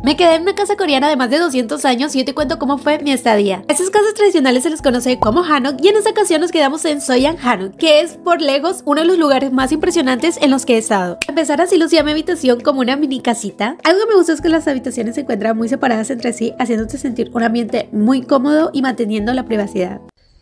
Me quedé en una casa coreana de más de 200 años y yo te cuento cómo fue mi estadía. A estas casas tradicionales se les conoce como hanok y en esta ocasión nos quedamos en Soyan Hanok, que es por lejos uno de los lugares más impresionantes en los que he estado. A empezar, así lucía mi habitación como una mini casita. Algo que me gusta es que las habitaciones se encuentran muy separadas entre sí, haciéndote sentir un ambiente muy cómodo y manteniendo la privacidad.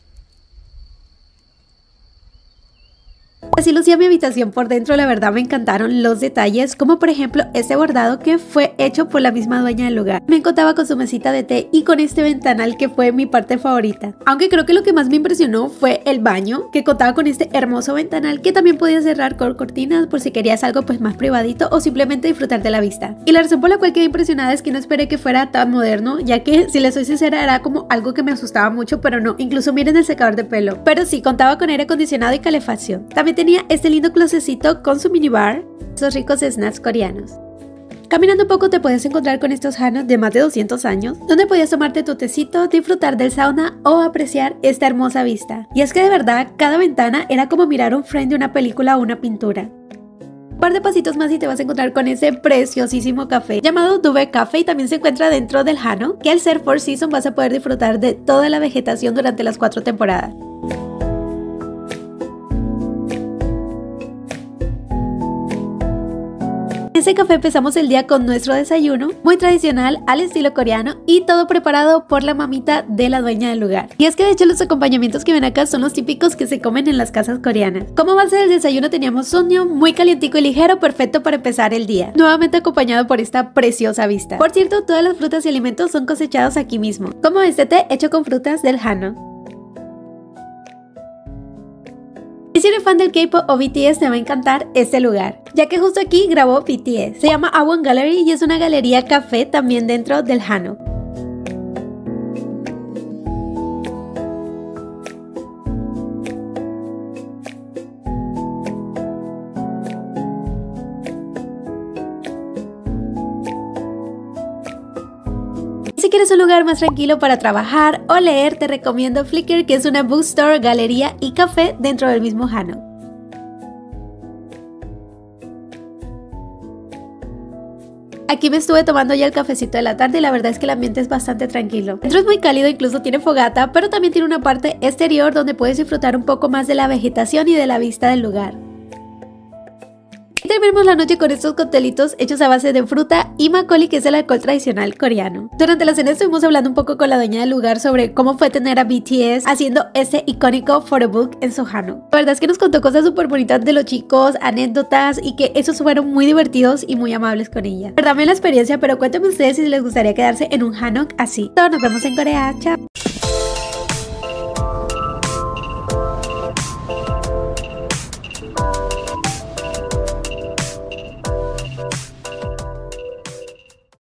Así lucía mi habitación por dentro. La verdad me encantaron los detalles, como por ejemplo este bordado que fue hecho por la misma dueña del lugar. Me contaba con su mesita de té y con este ventanal que fue mi parte favorita. Aunque creo que lo que más me impresionó fue el baño, que contaba con este hermoso ventanal que también podía cerrar con cortinas por si querías algo pues más privadito o simplemente disfrutar de la vista. Y la razón por la cual quedé impresionada es que no esperé que fuera tan moderno, ya que si les soy sincera era como algo que me asustaba mucho, pero no, incluso miren el secador de pelo. Pero sí, contaba con aire acondicionado y calefacción. También tenía este lindo closecito con su minibar, esos ricos snacks coreanos. Caminando un poco te puedes encontrar con estos hanok de más de 200 años, donde podías tomarte tu tecito, disfrutar del sauna o apreciar esta hermosa vista. Y es que de verdad, cada ventana era como mirar un frame de una película o una pintura. Un par de pasitos más y te vas a encontrar con ese preciosísimo café llamado Dube Café, y también se encuentra dentro del hanok, que al ser Four Seasons vas a poder disfrutar de toda la vegetación durante las 4 temporadas. En ese café empezamos el día con nuestro desayuno, muy tradicional al estilo coreano y todo preparado por la mamita de la dueña del lugar. Y es que de hecho los acompañamientos que ven acá son los típicos que se comen en las casas coreanas. Como base del desayuno teníamos sonyo muy calientico y ligero, perfecto para empezar el día, nuevamente acompañado por esta preciosa vista. Por cierto, todas las frutas y alimentos son cosechados aquí mismo, como este té hecho con frutas del hanok. Si eres fan del K-pop o BTS te va a encantar este lugar, ya que justo aquí grabó BTS. Se llama A1 Gallery y es una galería café también dentro del hanok. Si quieres un lugar más tranquilo para trabajar o leer, te recomiendo Flickr, que es una bookstore, galería y café dentro del mismo hanok. Aquí me estuve tomando ya el cafecito de la tarde y la verdad es que el ambiente es bastante tranquilo. Dentro es muy cálido, incluso tiene fogata, pero también tiene una parte exterior donde puedes disfrutar un poco más de la vegetación y de la vista del lugar. Y terminamos la noche con estos coctelitos hechos a base de fruta y makgeolli, que es el alcohol tradicional coreano. Durante la cena estuvimos hablando un poco con la dueña del lugar sobre cómo fue tener a BTS haciendo este icónico photobook en su hanok. La verdad es que nos contó cosas súper bonitas de los chicos, anécdotas, y que esos fueron muy divertidos y muy amables con ella. Perdóname la experiencia, pero cuéntenme ustedes si les gustaría quedarse en un hanok así. Todos nos vemos en Corea, chao.